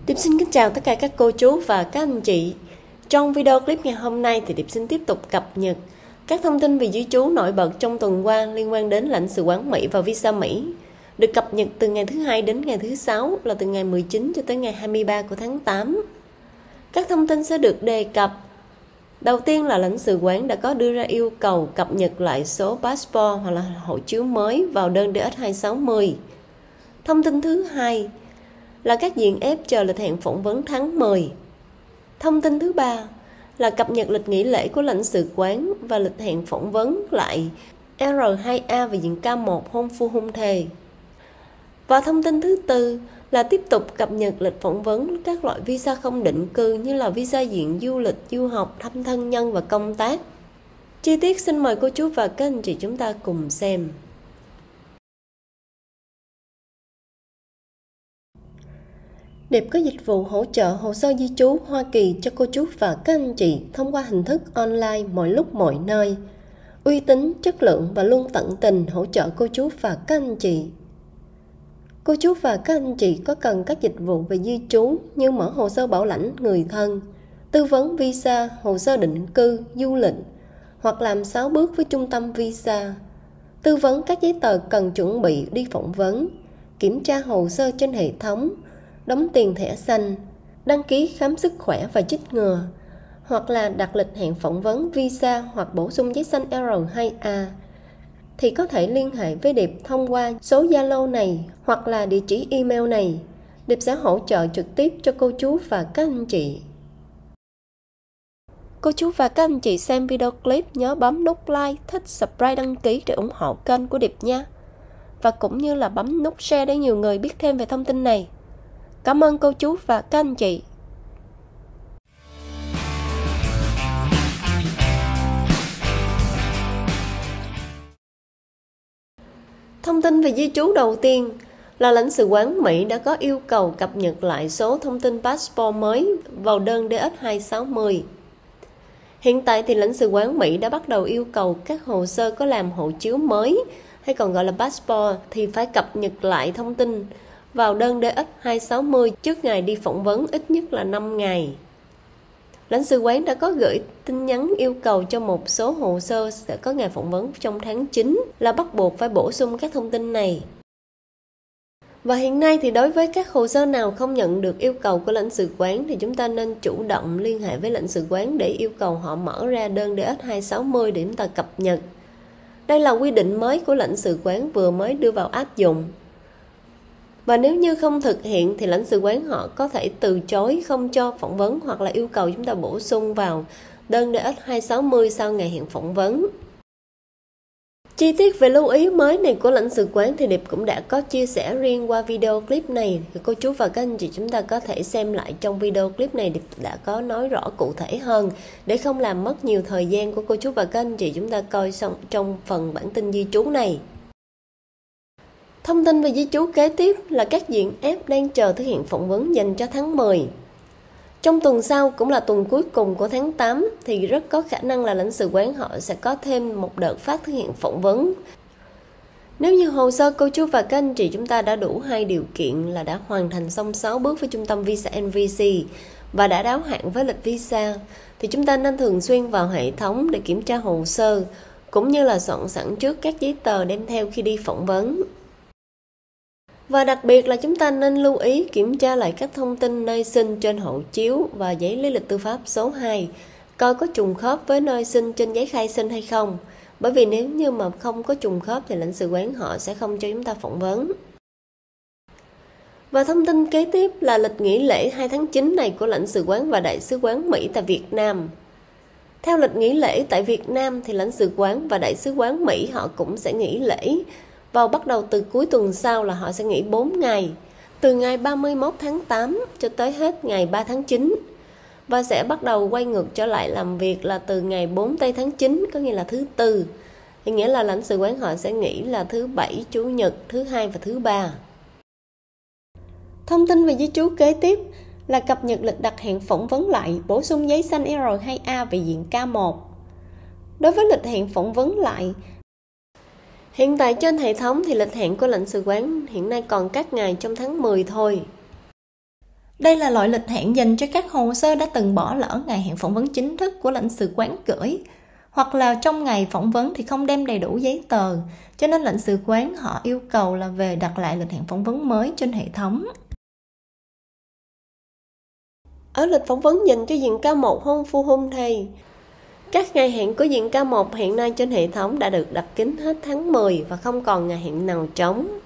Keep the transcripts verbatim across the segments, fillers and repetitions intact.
Điệp xin kính chào tất cả các cô chú và các anh chị. Trong video clip ngày hôm nay thì Điệp xin tiếp tục cập nhật các thông tin về di trú nổi bật trong tuần qua liên quan đến lãnh sự quán Mỹ và visa Mỹ, được cập nhật từ ngày thứ hai đến ngày thứ sáu, là từ ngày mười chín cho tới ngày hai mươi ba của tháng tám. Các thông tin sẽ được đề cập. Đầu tiên là lãnh sự quán đã có đưa ra yêu cầu cập nhật lại số passport hoặc là hộ chiếu mới vào đơn D S hai sáu không. Thông tin thứ hai là các diện ép chờ lịch hẹn phỏng vấn tháng mười. Thông tin thứ ba là cập nhật lịch nghỉ lễ của lãnh sự quán và lịch hẹn phỏng vấn lại R hai A và diện K một hôn phu hôn thề. Và thông tin thứ tư là tiếp tục cập nhật lịch phỏng vấn các loại visa không định cư như là visa diện du lịch, du học, thăm thân nhân và công tác. Chi tiết xin mời cô chú và các anh chị chúng ta cùng xem. Điệp có dịch vụ hỗ trợ hồ sơ di trú Hoa Kỳ cho cô chú và các anh chị thông qua hình thức online mọi lúc mọi nơi, uy tín, chất lượng và luôn tận tình hỗ trợ cô chú và các anh chị. Cô chú và các anh chị có cần các dịch vụ về di trú như mở hồ sơ bảo lãnh người thân, tư vấn visa, hồ sơ định cư, du lịch, hoặc làm sáu bước với trung tâm visa, tư vấn các giấy tờ cần chuẩn bị đi phỏng vấn, kiểm tra hồ sơ trên hệ thống, đóng tiền thẻ xanh, đăng ký khám sức khỏe và chích ngừa, hoặc là đặt lịch hẹn phỏng vấn visa hoặc bổ sung giấy xanh R hai A, thì có thể liên hệ với Điệp thông qua số Zalo này hoặc là địa chỉ email này. Điệp sẽ hỗ trợ trực tiếp cho cô chú và các anh chị. Cô chú và các anh chị xem video clip nhớ bấm nút like, thích, subscribe, đăng ký để ủng hộ kênh của Điệp nha. Và cũng như là bấm nút share để nhiều người biết thêm về thông tin này. Cảm ơn cô chú và các anh chị. Thông tin về di trú đầu tiên là lãnh sự quán Mỹ đã có yêu cầu cập nhật lại số thông tin passport mới vào đơn D S hai sáu không. Hiện tại thì lãnh sự quán Mỹ đã bắt đầu yêu cầu các hồ sơ có làm hộ chiếu mới hay còn gọi là passport thì phải cập nhật lại thông tin vào đơn D S hai sáu không trước ngày đi phỏng vấn ít nhất là năm ngày. Lãnh sự quán đã có gửi tin nhắn yêu cầu cho một số hồ sơ sẽ có ngày phỏng vấn trong tháng chín là bắt buộc phải bổ sung các thông tin này. Và hiện nay thì đối với các hồ sơ nào không nhận được yêu cầu của lãnh sự quán thì chúng ta nên chủ động liên hệ với lãnh sự quán để yêu cầu họ mở ra đơn D S hai sáu không để chúng ta cập nhật. Đây là quy định mới của lãnh sự quán vừa mới đưa vào áp dụng. Và nếu như không thực hiện thì lãnh sự quán họ có thể từ chối không cho phỏng vấn hoặc là yêu cầu chúng ta bổ sung vào đơn D S hai sáu không sau ngày hẹn phỏng vấn. Chi tiết về lưu ý mới này của lãnh sự quán thì Điệp cũng đã có chia sẻ riêng qua video clip này. Thì cô chú và các anh chị chúng ta có thể xem lại trong video clip này, Điệp đã có nói rõ cụ thể hơn để không làm mất nhiều thời gian của cô chú và các anh chị chúng ta coi xong trong phần bản tin di trú này. Thông tin về di trú kế tiếp là các diện ép đang chờ thực hiện phỏng vấn dành cho tháng mười. Trong tuần sau cũng là tuần cuối cùng của tháng tám thì rất có khả năng là lãnh sự quán họ sẽ có thêm một đợt phát thực hiện phỏng vấn. Nếu như hồ sơ cô chú và các anh chị chúng ta đã đủ hai điều kiện là đã hoàn thành xong sáu bước với trung tâm Visa and vê xê và đã đáo hạn với lịch visa thì chúng ta nên thường xuyên vào hệ thống để kiểm tra hồ sơ cũng như là soạn sẵn trước các giấy tờ đem theo khi đi phỏng vấn. Và đặc biệt là chúng ta nên lưu ý kiểm tra lại các thông tin nơi sinh trên hộ chiếu và giấy lý lịch tư pháp số hai, coi có trùng khớp với nơi sinh trên giấy khai sinh hay không. Bởi vì nếu như mà không có trùng khớp thì lãnh sự quán họ sẽ không cho chúng ta phỏng vấn. Và thông tin kế tiếp là lịch nghỉ lễ hai tháng chín này của lãnh sự quán và đại sứ quán Mỹ tại Việt Nam. Theo lịch nghỉ lễ tại Việt Nam thì lãnh sự quán và đại sứ quán Mỹ họ cũng sẽ nghỉ lễ. Vào bắt đầu từ cuối tuần sau là họ sẽ nghỉ bốn ngày, từ ngày ba mươi mốt tháng tám cho tới hết ngày ba tháng chín. Và sẽ bắt đầu quay ngược trở lại làm việc là từ ngày bốn tây tháng chín, có nghĩa là thứ tư. Thì nghĩa là lãnh sự quán họ sẽ nghỉ là thứ bảy, chủ nhật, thứ hai và thứ ba. Thông tin về di trú kế tiếp là cập nhật lịch đặt hẹn phỏng vấn lại, bổ sung giấy xanh R hai A về diện K một. Đối với lịch hẹn phỏng vấn lại, hiện tại trên hệ thống thì lịch hẹn của lãnh sự quán hiện nay còn các ngày trong tháng mười thôi. Đây là loại lịch hẹn dành cho các hồ sơ đã từng bỏ lỡ ngày hẹn phỏng vấn chính thức của lãnh sự quán gửi, hoặc là trong ngày phỏng vấn thì không đem đầy đủ giấy tờ, cho nên lãnh sự quán họ yêu cầu là về đặt lại lịch hẹn phỏng vấn mới trên hệ thống. Ở lịch phỏng vấn dành cho diện ca một hôn phu hôn thầy, các ngày hẹn của diện ca một hiện nay trên hệ thống đã được đặt kín hết tháng mười và không còn ngày hẹn nào trống.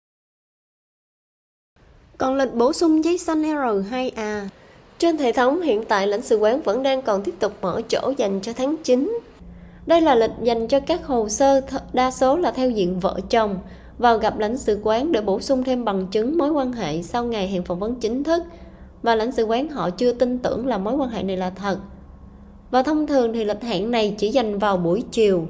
Còn lịch bổ sung giấy xanh R hai A, trên hệ thống hiện tại lãnh sự quán vẫn đang còn tiếp tục mở chỗ dành cho tháng chín. Đây là lịch dành cho các hồ sơ đa số là theo diện vợ chồng vào gặp lãnh sự quán để bổ sung thêm bằng chứng mối quan hệ sau ngày hẹn phỏng vấn chính thức, và lãnh sự quán họ chưa tin tưởng là mối quan hệ này là thật. Và thông thường thì lịch hẹn này chỉ dành vào buổi chiều.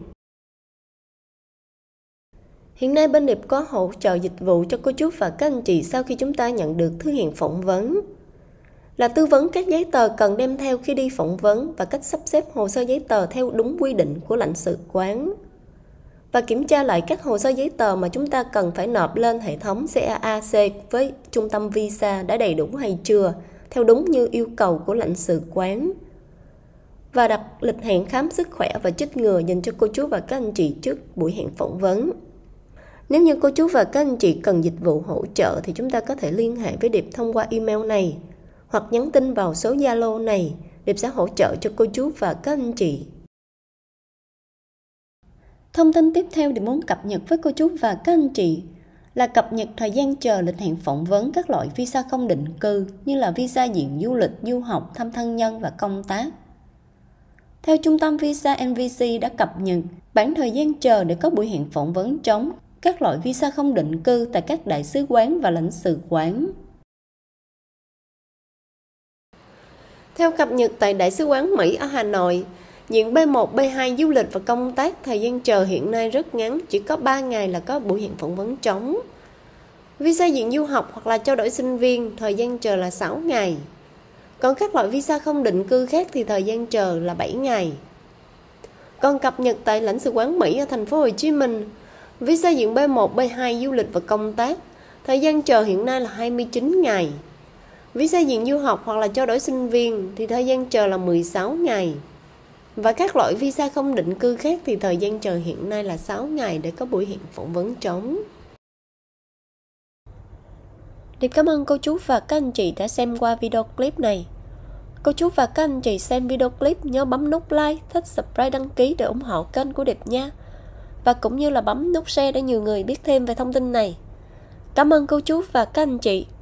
Hiện nay bên Điệp có hỗ trợ dịch vụ cho cô chú và các anh chị sau khi chúng ta nhận được thư hẹn phỏng vấn, là tư vấn các giấy tờ cần đem theo khi đi phỏng vấn và cách sắp xếp hồ sơ giấy tờ theo đúng quy định của lãnh sự quán, và kiểm tra lại các hồ sơ giấy tờ mà chúng ta cần phải nộp lên hệ thống xê a a xê với trung tâm visa đã đầy đủ hay chưa, theo đúng như yêu cầu của lãnh sự quán, và đặt lịch hẹn khám sức khỏe và chích ngừa dành cho cô chú và các anh chị trước buổi hẹn phỏng vấn. Nếu như cô chú và các anh chị cần dịch vụ hỗ trợ thì chúng ta có thể liên hệ với Điệp thông qua email này hoặc nhắn tin vào số Zalo này. Điệp sẽ hỗ trợ cho cô chú và các anh chị. Thông tin tiếp theo Điệp muốn cập nhật với cô chú và các anh chị là cập nhật thời gian chờ lịch hẹn phỏng vấn các loại visa không định cư như là visa diện du lịch, du học, thăm thân nhân và công tác. Theo Trung tâm Visa en vê xê đã cập nhật bảng thời gian chờ để có buổi hẹn phỏng vấn trống các loại visa không định cư tại các đại sứ quán và lãnh sự quán. Theo cập nhật tại Đại sứ quán Mỹ ở Hà Nội, diện B một, B hai du lịch và công tác thời gian chờ hiện nay rất ngắn, chỉ có ba ngày là có buổi hẹn phỏng vấn trống. Visa diện du học hoặc là trao đổi sinh viên, thời gian chờ là sáu ngày. Còn các loại visa không định cư khác thì thời gian chờ là bảy ngày. Còn cập nhật tại lãnh sự quán Mỹ ở thành phố Hồ Chí Minh, visa diện B một, B hai du lịch và công tác, thời gian chờ hiện nay là hai mươi chín ngày. Visa diện du học hoặc là trao đổi sinh viên thì thời gian chờ là mười sáu ngày. Và các loại visa không định cư khác thì thời gian chờ hiện nay là sáu ngày để có buổi hẹn phỏng vấn trống. Điệp cảm ơn cô chú và các anh chị đã xem qua video clip này. Cô chú và các anh chị xem video clip nhớ bấm nút like, thích, subscribe, đăng ký để ủng hộ kênh của Điệp nha. Và cũng như là bấm nút share để nhiều người biết thêm về thông tin này. Cảm ơn cô chú và các anh chị.